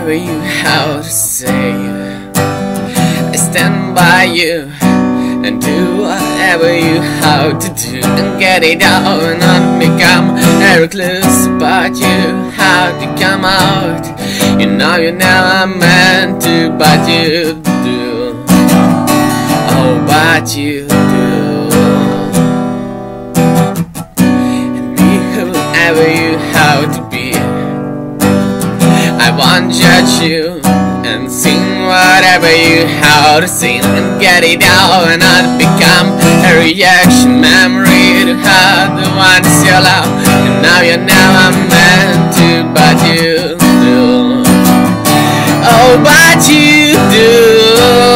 whatever you have to say. I stand by you and do whatever you have to do, and get it out and not become a recluse. But you have to come out. You know you never meant to, but you do. Oh, but you do. And be whoever you have to be. I won't judge you, and sing whatever you have to sing, and get it out and not become a reaction memory to have the ones you love. And now you're never meant to, but you do. Oh, but you do.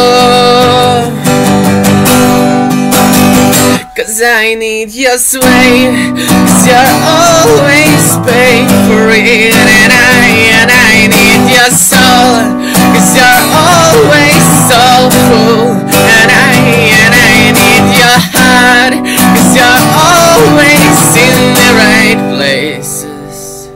'Cause I need your sway, 'cause you're always paid for it. And I need your soul, 'cause you're always so full. And I need your heart, 'cause you're always in the right places.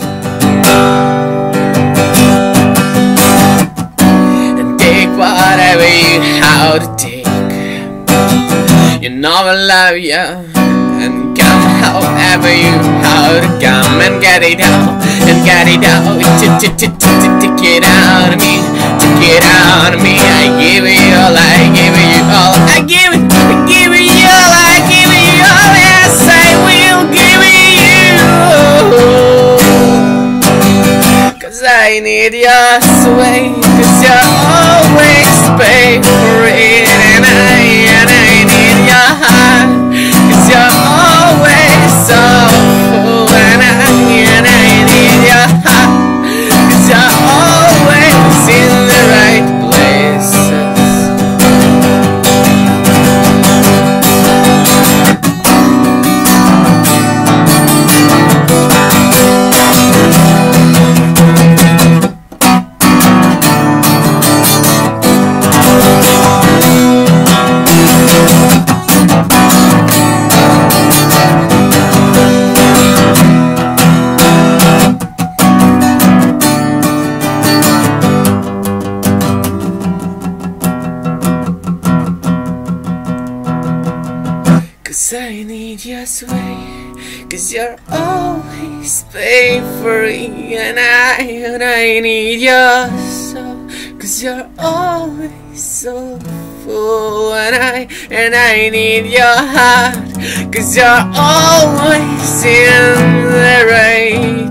And take whatever you have to take. You know I love you, and come however you have to come, and get it out, and get it out. Take it out of me, take it out of me. I give you all, I give you all, I give you all, I give you all. Yes, I will give you. 'Cause I need your sway, 'cause you're always paid for it. And I need your heart, 'cause you're always so full. And I need your heart, 'cause you're always in the right places. Cause I need your sway, 'cause you're always favorite. And I need your soul, 'cause you're always so full. And I need your heart, 'cause you're always in the right